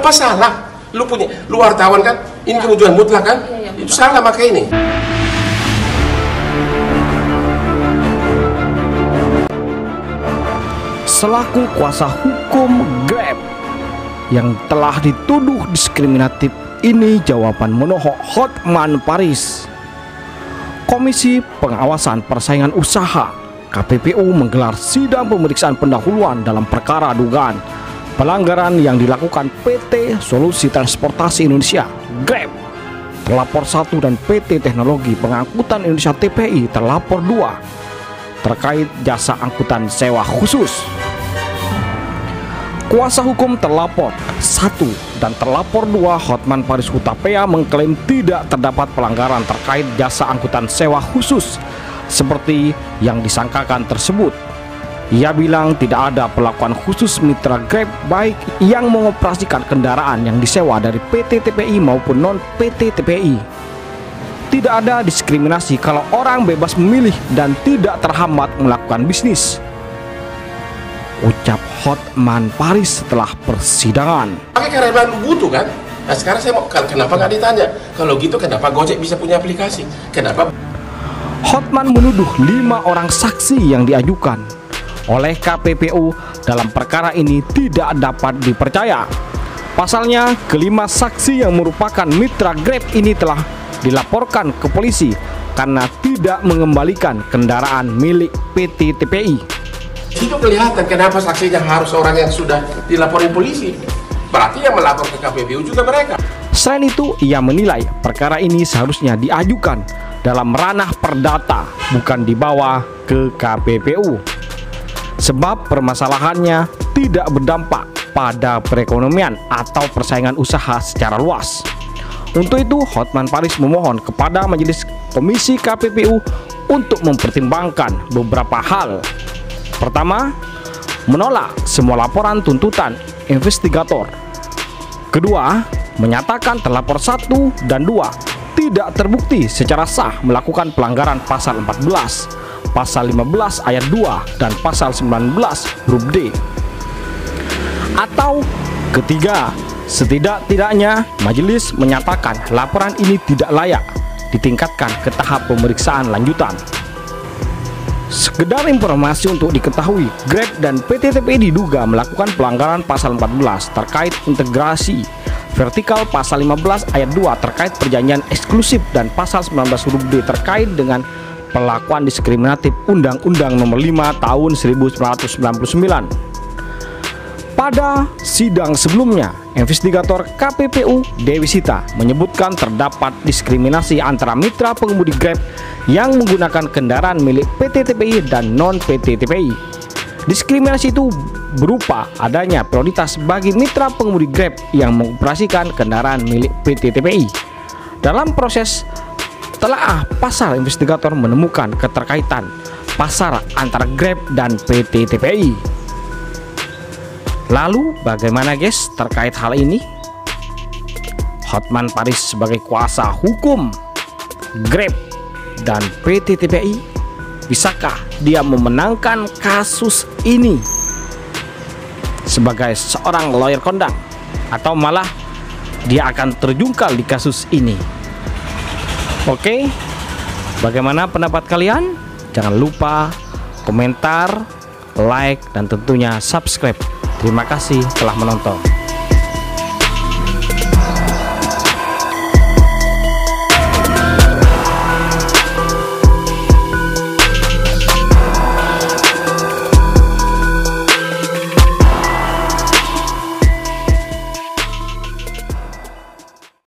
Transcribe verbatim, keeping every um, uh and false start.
Apa salah? Lu punya, lu wartawan kan? Ini kebutuhan mutlak kan? Iya, iya, Itu salah pakai ini. Selaku kuasa hukum Grab yang telah dituduh diskriminatif, ini jawaban menohok Hotman Paris. Komisi Pengawasan Persaingan Usaha K P P U menggelar sidang pemeriksaan pendahuluan dalam perkara dugaan pelanggaran yang dilakukan P T Solusi Transportasi Indonesia Grab terlapor satu dan P T Teknologi Pengangkutan Indonesia T P I terlapor dua terkait jasa angkutan sewa khusus. Kuasa hukum terlapor satu dan terlapor dua Hotman Paris Hutapea mengklaim tidak terdapat pelanggaran terkait jasa angkutan sewa khusus seperti yang disangkakan tersebut. Ia bilang tidak ada perlakuan khusus mitra Grab baik yang mengoperasikan kendaraan yang disewa dari P T T P I maupun non P T T P I. Tidak ada diskriminasi kalau orang bebas memilih dan tidak terhambat melakukan bisnis, ucap Hotman Paris setelah persidangan. Pakai karena lu butuh kan? Nah sekarang saya mau, kenapa nggak ditanya? Kalau gitu kenapa Gojek bisa punya aplikasi? Kenapa? Hotman menuduh lima orang saksi yang diajukan oleh K P P U dalam perkara ini tidak dapat dipercaya. Pasalnya, kelima saksi yang merupakan mitra Grab ini telah dilaporkan ke polisi karena tidak mengembalikan kendaraan milik P T T P I. Itu kelihatan kenapa saksinya harus orang yang sudah dilaporin polisi. Berarti yang melapor ke K P P U juga mereka. Selain itu, ia menilai perkara ini seharusnya diajukan dalam ranah perdata, bukan dibawa ke K P P U. Sebab permasalahannya tidak berdampak pada perekonomian atau persaingan usaha secara luas. Untuk itu, Hotman Paris memohon kepada Majelis Komisi K P P U untuk mempertimbangkan beberapa hal. Pertama, menolak semua laporan tuntutan investigator. Kedua, menyatakan terlapor satu dan dua tidak terbukti secara sah melakukan pelanggaran pasal empat belas, pasal lima belas ayat dua, dan pasal sembilan belas huruf D. Atau ketiga, setidak-tidaknya majelis menyatakan laporan ini tidak layak ditingkatkan ke tahap pemeriksaan lanjutan. Sekedar informasi untuk diketahui, Grab dan P T T P I diduga melakukan pelanggaran pasal empat belas terkait integrasi vertikal, pasal lima belas ayat dua terkait perjanjian eksklusif, dan pasal sembilan belas huruf D terkait dengan perlakuan diskriminatif Undang-Undang Nomor lima Tahun seribu sembilan ratus sembilan puluh sembilan. Pada sidang sebelumnya, investigator K P P U Dewi Sita menyebutkan terdapat diskriminasi antara mitra pengemudi Grab yang menggunakan kendaraan milik P T T P I dan non P T T P I. Diskriminasi itu berupa adanya prioritas bagi mitra pengemudi Grab yang mengoperasikan kendaraan milik P T T P I. Dalam proses telaah pasar, investigator menemukan keterkaitan pasar antara Grab dan P T T P I. Lalu bagaimana guys terkait hal ini? Hotman Paris sebagai kuasa hukum Grab dan P T T P I, bisakah dia memenangkan kasus ini sebagai seorang lawyer kondang, atau malah dia akan terjungkal di kasus ini? Oke, bagaimana pendapat kalian? Jangan lupa komentar, like, dan tentunya subscribe. Terima kasih telah menonton.